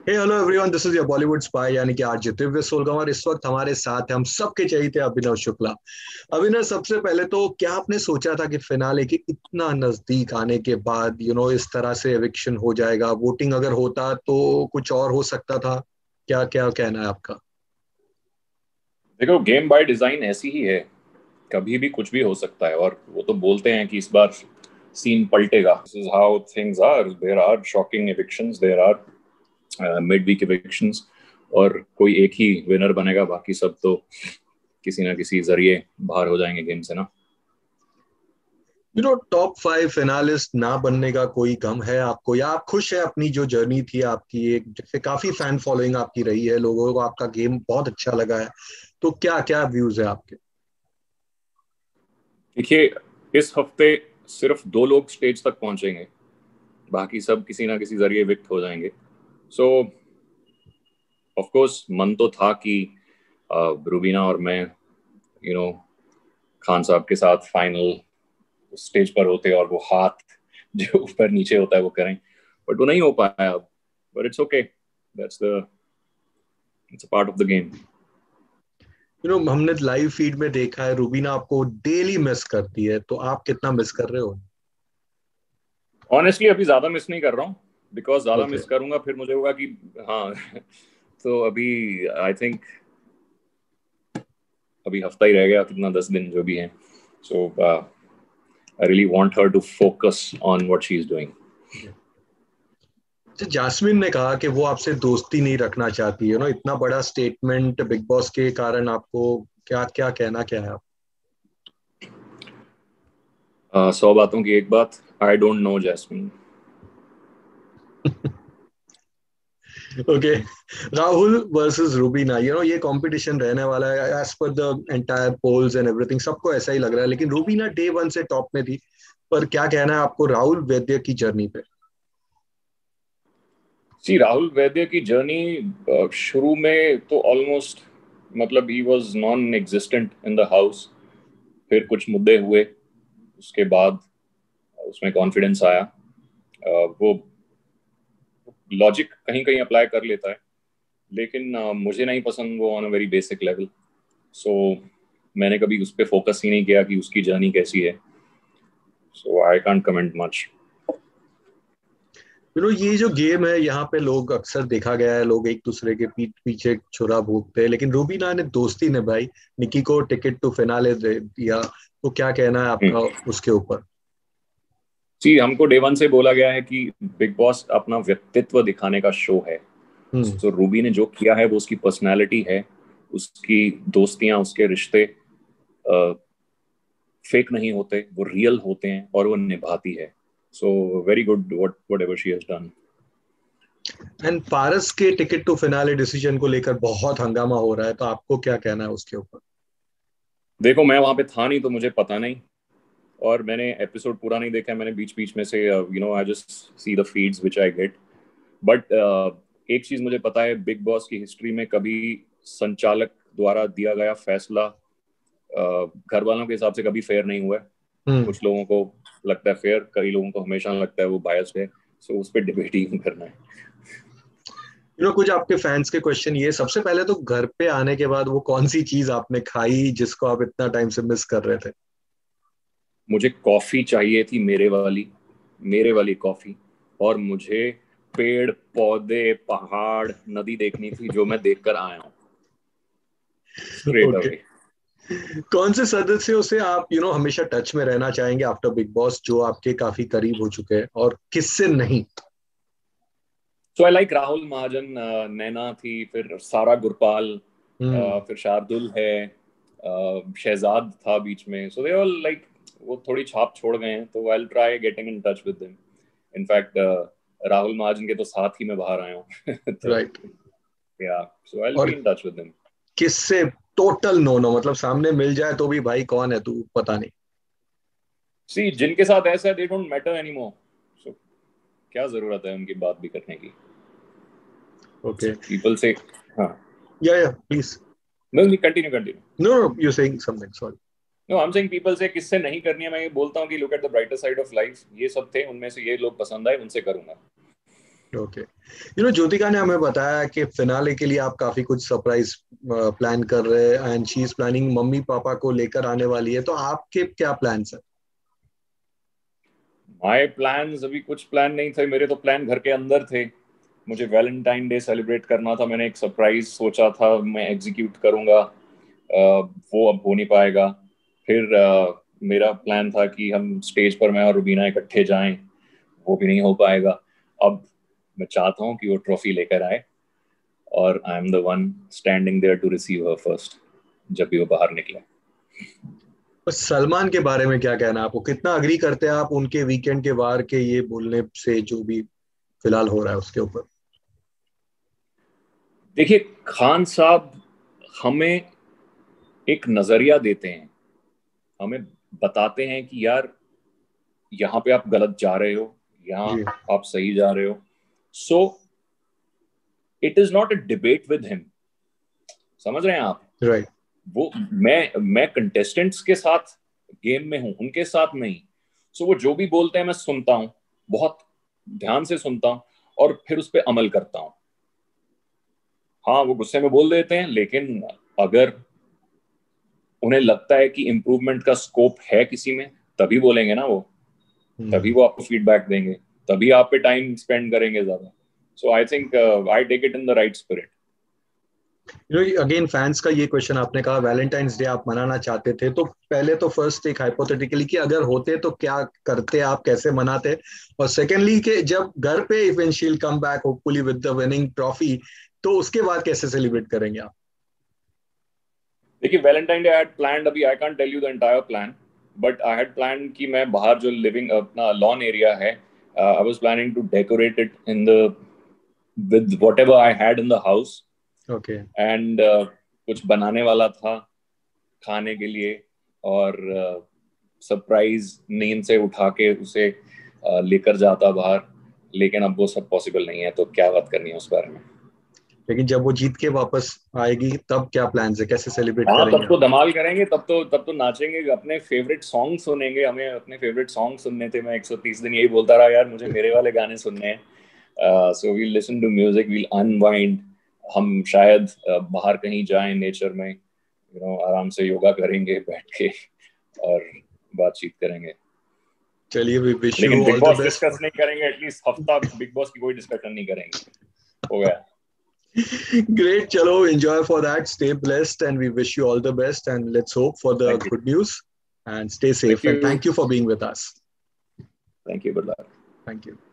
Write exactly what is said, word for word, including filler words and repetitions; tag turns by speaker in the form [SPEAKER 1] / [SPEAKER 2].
[SPEAKER 1] Hey hello everyone, this is your Bollywood spy यानी कि RJ Divya सोलगम। इस वक्त हमारे साथ है हम सबके चहेते अभिनव शुक्ला। अभिनव, सबसे पहले तो क्या आपने सोचा था कि फिनाले के इतना नजदीक आने के बाद यू नो इस तरह से एविक्शन हो जाएगा? वोटिंग अगर होता तो कुछ और हो सकता था? क्या क्या कहना है आपका?
[SPEAKER 2] देखो, गेम बाय डिजाइन ऐसी ही है। कभी भी कुछ भी हो सकता है, और वो तो बोलते हैं कि इस बार सीन पलटेगा। This is how things are. There are shocking evictions, there are midweek evictions, और कोई एक ही विनर बनेगा, बाकी सब तो किसी ना किसी जरिए बाहर हो जाएंगे गेम से ना।
[SPEAKER 1] You know top five finalist ना बनने का कोई गम है आपको, या आप खुश है अपनी जो जर्नी थी आपकी? एक जैसे काफी फैन फॉलोइंग आपकी रही है, लोगों को आपका गेम बहुत अच्छा लगा है, तो क्या क्या व्यूज है आपके?
[SPEAKER 2] देखिए, इस हफ्ते सिर्फ दो लोग स्टेज तक पहुंचेंगे, बाकी सब किसी ना किसी जरिए विक्ट हो जाएंगे। सो ऑफ कोर्स मन तो था कि रूबीना और मैं, यू नो खान साहब के साथ फाइनल स्टेज पर होते और वो हाथ जो ऊपर नीचे होता है वो करें, बट वो नहीं हो पाया अब। But it's okay, that's the it's a part of the game.
[SPEAKER 1] You know हमने लाइव फीड में देखा है रूबीना आपको डेली मिस करती है, तो आप कितना मिस कर रहे हो?
[SPEAKER 2] ऑनेस्टली अभी ज्यादा मिस नहीं कर रहा हूँ, बिकॉज ज्यादा
[SPEAKER 1] ओके।
[SPEAKER 2] मिस करूंगा फिर मुझे होगा कि हाँ तो अभी आई थिंक अभी हफ्ता ही रह गया, कितना, दस दिन जो भी है। So I really want her to focus on what she is doing.
[SPEAKER 1] अच्छा, जास्मिन ने कहा कि वो आपसे दोस्ती नहीं रखना चाहती है ना, इतना बड़ा स्टेटमेंट बिग बॉस के कारण आपको क्या क्या कहना क्या है आप?
[SPEAKER 2] सौ बातों की एक बात, I don't know Jasmin.
[SPEAKER 1] Okay. Rahul versus Rubina, you know ये कंपटीशन रहने वाला है as per the entire polls and everything, सबको ऐसा ही लग रहा है, लेकिन रूबीना डे वन से टॉप में थी। पर क्या कहना है आपको राहुल वैद्य की जर्नी पे?
[SPEAKER 2] सी, राहुल वैद्य की जर्नी शुरू में तो ऑलमोस्ट, मतलब ही was non existent in the house. फिर कुछ मुद्दे हुए, उसके बाद उसमें कॉन्फिडेंस आया। अ, वो लॉजिक कहीं कहीं अप्लाई कर लेता है, लेकिन अ, मुझे नहीं पसंद वो on a very basic level. सो मैंने कभी उस पर फोकस ही नहीं किया कि उसकी जर्नी कैसी है। So I can't comment much.
[SPEAKER 1] You know ये जो गेम है यहाँ पे लोग अक्सर देखा गया है, लोग एक दूसरे के पीठ पीछे छुरा भोंकते हैं, लेकिन रूबीना ने दोस्ती निभाई, निकी को टिकट टू फिनाले दे दिया, तो क्या कहना है आपका उसके ऊपर?
[SPEAKER 2] जी, हमको डे वन से बोला गया है कि बिग बॉस अपना व्यक्तित्व दिखाने का शो है।
[SPEAKER 1] हम्म।
[SPEAKER 2] सो रूबी ने जो किया है वो उसकी पर्सनालिटी है। उसकी दोस्तियां, उसके रिश्ते फेक नहीं होते, वो रियल होते हैं और वो निभाती है। So very good what whatever she has done.
[SPEAKER 1] And Paras के टिकट टू फिनाले डिसीजन को लेकर बहुत हंगामा हो रहा है, तो आपको क्या कहना है उसके ऊपर?
[SPEAKER 2] देखो, मैं वहां पे था नहीं तो मुझे पता नहीं, और मैंने एपिसोड पूरा नहीं देखा है। मैंने बीच बीच में से, you know I just see the feeds which I get. But एक चीज मुझे पता है, बिग बॉस की हिस्ट्री में कभी संचालक द्वारा दिया गया फैसला uh, घर वालों के हिसाब से कभी फेयर नहीं हुआ है।
[SPEAKER 1] हम्म।
[SPEAKER 2] कुछ लोगों को लगता है फेयर, कई लोगों को हमेशा लगता है वो बायस्ड है। सो उस पर डिबेट ही करना है।
[SPEAKER 1] यू नो कुछ आपके फैंस के क्वेश्चन ये, सबसे पहले तो घर पे आने के बाद वो कौन सी चीज आपने खाई जिसको आप इतना टाइम से मिस कर रहे थे?
[SPEAKER 2] मुझे कॉफी चाहिए थी, मेरे वाली, मेरे वाली कॉफी। और मुझे पेड़ पौधे पहाड़ नदी देखनी थी, जो मैं देखकर आया हूँ स्ट्रेट
[SPEAKER 1] ओके।
[SPEAKER 2] अवे।
[SPEAKER 1] कौन से सदस्यों से आप यू नो हमेशा टच में रहना चाहेंगे आफ्टर बिग बॉस, जो आपके काफी करीब हो चुके हैं, और किससे नहीं?
[SPEAKER 2] सो आई लाइक राहुल महाजन, नैना थी, फिर सारा गुरपाल,
[SPEAKER 1] हम्म।
[SPEAKER 2] uh, फिर शार्दुल है, uh, शहजाद था बीच में। सो दे ऑल लाइक, वो थोड़ी छाप छोड़ गए हैं, तो I will try getting in touch with them. In fact Rahul Mahajan के तो साथ ही मैं बाहर आया हूँ तो
[SPEAKER 1] right.
[SPEAKER 2] Yeah, so I will
[SPEAKER 1] और
[SPEAKER 2] be in touch with them.
[SPEAKER 1] किससे टोटल नो नो, मतलब सामने मिल जाए तो भी भाई कौन है तू पता नहीं?
[SPEAKER 2] सी, जिनके साथ ऐसा है, they don't matter anymore. So क्या जरूरत है उनकी बात भी करने की,
[SPEAKER 1] ओके।
[SPEAKER 2] पीपल से। हाँ,
[SPEAKER 1] yeah yeah please.
[SPEAKER 2] No, continue continue.
[SPEAKER 1] No no, you saying something, sorry.
[SPEAKER 2] No, I am saying people से किससे नहीं करनी है। मैं ये बोलता हूँ कि look at the brighter side of life, ये सब थे, उनमें से ये लोग पसंद आए, उनसे करूंगा।
[SPEAKER 1] ओके, यू नो ज्योतिका ने हमें बताया कि फिनाले के लिए आप काफी कुछ सरप्राइज प्लान कर रहे हैं एंड शी इज प्लानिंग मम्मी पापा को लेकर आने वाली है, तो आपके क्या प्लान्स है?
[SPEAKER 2] माय प्लान्स अभी कुछ प्लान नहीं थे, मेरे तो प्लान घर के अंदर थे। मुझे वैलेंटाइन डे सेलिब्रेट करना था, मैंने एक सरप्राइज सोचा था मैं एग्जीक्यूट करूंगा, अ, वो अब हो नहीं पाएगा। फिर अ, मेरा प्लान था कि हम स्टेज पर मैं और रुबीना इकट्ठे जाएं, वो भी नहीं हो पाएगा। अब मैं चाहता हूँ कि वो ट्रॉफी लेकर आए और I am the one standing there to receive her first जब भी वो बाहर निकले।
[SPEAKER 1] बस सलमान के बारे में क्या कहना है आपको, कितना अग्री करते हैं आप उनके वीकेंड के वार के ये बोलने से, जो भी फिलहाल हो रहा है उसके ऊपर?
[SPEAKER 2] देखिए, खान साहब हमें एक नजरिया देते हैं, हमें बताते हैं कि यार यहाँ पे आप गलत जा रहे हो, यहाँ
[SPEAKER 1] जी।
[SPEAKER 2] आप सही जा रहे हो। So it is not a debate with him, समझ रहे हैं आप?
[SPEAKER 1] राइट।
[SPEAKER 2] वो मैं मैं कंटेस्टेंट्स के साथ गेम में हूं, उनके साथ नहीं। सो वो जो भी बोलते हैं मैं सुनता हूं, बहुत ध्यान से सुनता हूं और फिर उस पर अमल करता हूं। हाँ, वो गुस्से में बोल देते हैं, लेकिन अगर उन्हें लगता है कि इम्प्रूवमेंट का स्कोप है किसी में, तभी बोलेंगे ना वो, तभी
[SPEAKER 1] हम्म।
[SPEAKER 2] वो आपको फीडबैक देंगे, तभी आप पे टाइम स्पेंड करेंगे ज्यादा। So I think I take it in the right spirit.
[SPEAKER 1] You know again fans का ये क्वेश्चन, आपने कहा वैलेंटाइंस डे आप मनाना चाहते थे, तो पहले तो फर्स्ट एक हाइपोथेटिकली कि अगर होते तो क्या करते, आप कैसे मनाते? और सेकेंडली कि जब घर पे even she'll come back hopefully with the winning trophy, तो उसके बाद कैसे सेलिब्रेट करेंगे आप?
[SPEAKER 2] देखिए, Valentine day I had planned, अभी I can't tell you the entire plan, but I had plan कि मैं बाहर जो लिविंग अपना लॉन एरिया है, I was planning to decorate it in the with whatever I had in the house.
[SPEAKER 1] Okay.
[SPEAKER 2] And कुछ बनाने वाला था खाने के लिए, और सरप्राइज uh, नींद से उठा के उसे uh, लेकर जाता बाहर, लेकिन अब वो सब पॉसिबल नहीं है, तो क्या बात करनी है उस बारे में।
[SPEAKER 1] लेकिन जब वो जीत के वापस आएगी तब क्या प्लान है, कैसे सेलिब्रेट
[SPEAKER 2] हाँ,
[SPEAKER 1] करेंगे
[SPEAKER 2] तब तो
[SPEAKER 1] आप?
[SPEAKER 2] धमाल करेंगे, तब तो तब तो नाचेंगे, अपने फेवरेट सॉन्ग सुनेंगे। हमें अपने फेवरेट सॉन्ग सुनने थे, मैं एक सौ तीस दिन यही बोलता रहा यार मुझे मेरे वाले गाने सुनने हैं। So we'll listen to music, we'll unwind. हम शायद uh, बाहर कहीं जाएं नेचर में, यू नो आराम से योगा करेंगे बैठ के और बातचीत करेंगे।
[SPEAKER 1] चलिए, वी विश
[SPEAKER 2] लेकिन
[SPEAKER 1] you
[SPEAKER 2] big
[SPEAKER 1] all the
[SPEAKER 2] boss
[SPEAKER 1] best.
[SPEAKER 2] Discuss नहीं करेंगे, एटलीस्ट हफ्ता बिग बॉस की कोई डिस्कशन नहीं करेंगे, हो गया।
[SPEAKER 1] Great, chalo, enjoy for that, stay blessed, and we wish you all the best, and let's hope for the
[SPEAKER 2] thank you.
[SPEAKER 1] good news, and stay
[SPEAKER 2] thank
[SPEAKER 1] safe, and
[SPEAKER 2] you.
[SPEAKER 1] thank you for being with us.
[SPEAKER 2] Thank you, good luck.
[SPEAKER 1] Thank you.